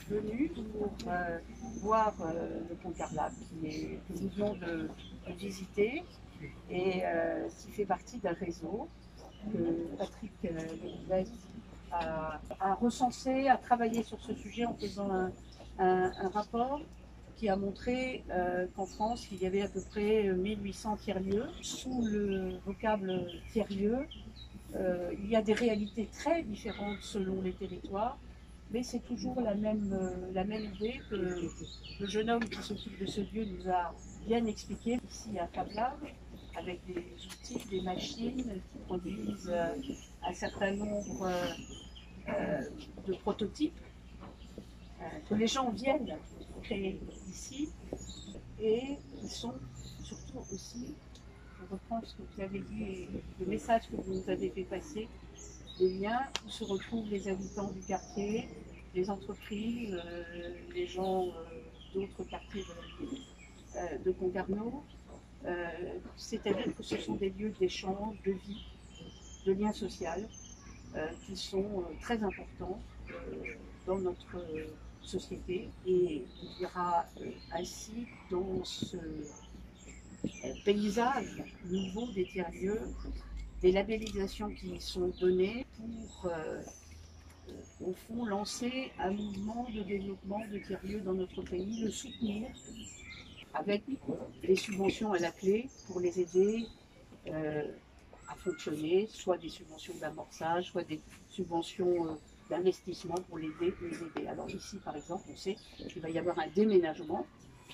venus pour voir le Concarlab que nous venons de visiter et qui fait partie d'un réseau que Patrick Lévesque a recensé, a travaillé sur ce sujet en faisant un rapport qui a montré qu'en France, il y avait à peu près 1800 tiers-lieux. Sous le vocable tiers-lieu, il y a des réalités très différentes selon les territoires, mais c'est toujours la même idée que le jeune homme qui s'occupe de ce lieu nous a bien expliqué ici à Fab-Lab, avec des outils, des machines qui produisent un certain nombre de prototypes que les gens viennent créer ici et qui sont surtout aussi, je reprends ce que vous avez dit et le message que vous nous avez fait passer, des liens où se retrouvent les habitants du quartier, les entreprises, les gens d'autres quartiers de la ville de Concarneau. C'est-à-dire que ce sont des lieux d'échange, de vie, de lien social qui sont très importants dans notre société. Et il y aura ainsi dans ce paysage nouveau des tiers-lieux des labellisations qui sont données pour, au fond, lancer un mouvement de développement de tiers-lieux dans notre pays, le soutenir avec des subventions à la clé pour les aider à fonctionner, soit des subventions d'amorçage, soit des subventions d'investissement pour les aider. Alors ici, par exemple, on sait qu'il va y avoir un déménagement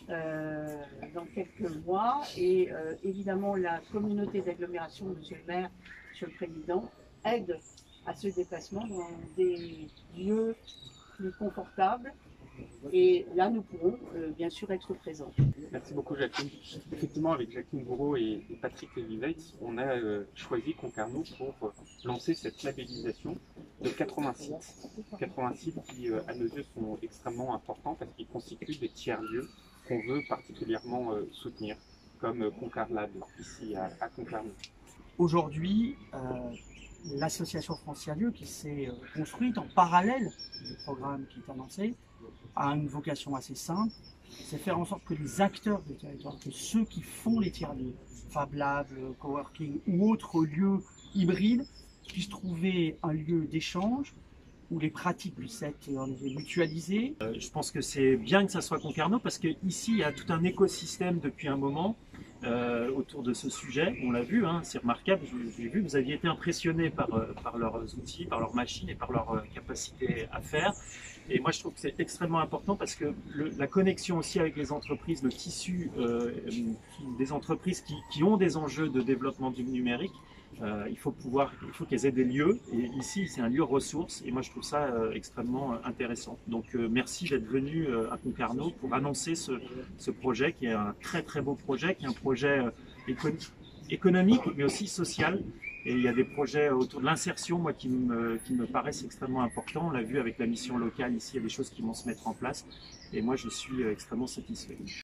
dans quelques mois et évidemment la communauté d'agglomération, monsieur le maire, monsieur le président, aide à ce déplacement dans des lieux plus confortables et là nous pourrons bien sûr être présents. Merci beaucoup Jacqueline. Effectivement, avec Jacqueline Bourreau et Patrick Lévesque, on a choisi Concarneau pour lancer cette labellisation de 80 sites. 80 sites qui, à nos yeux, sont extrêmement importants parce qu'ils constituent des tiers-lieux qu'on veut particulièrement soutenir, comme Concarlab, ici à Concarneau. Aujourd'hui, l'association France Tiers-Lieux, qui s'est construite en parallèle du programme qui est annoncé, a une vocation assez simple, c'est faire en sorte que les acteurs du territoire, que ceux qui font les tiers-lieux, Fab Lab, coworking ou autres lieux hybrides, puissent trouver un lieu d'échange où les pratiques puissent être mutualisées. Je pense que c'est bien que ça soit Concarneau parce qu'ici il y a tout un écosystème depuis un moment autour de ce sujet. On l'a vu, hein, c'est remarquable. J'ai vu que vous aviez été impressionné par leurs outils, par leurs machines et par leur capacité à faire. Et moi, je trouve que c'est extrêmement important parce que la connexion aussi avec les entreprises, le tissu des entreprises qui ont des enjeux de développement du numérique, il faut qu'elles aient des lieux. Et ici, c'est un lieu ressource. Et moi, je trouve ça extrêmement intéressant. Donc, merci d'être venu à Concarneau pour annoncer ce projet qui est un très très beau projet, qui est un projet économique, mais aussi social. Et il y a des projets autour de l'insertion, moi, qui me paraissent extrêmement importants. On l'a vu avec la mission locale ici, il y a des choses qui vont se mettre en place. Et moi, je suis extrêmement satisfait.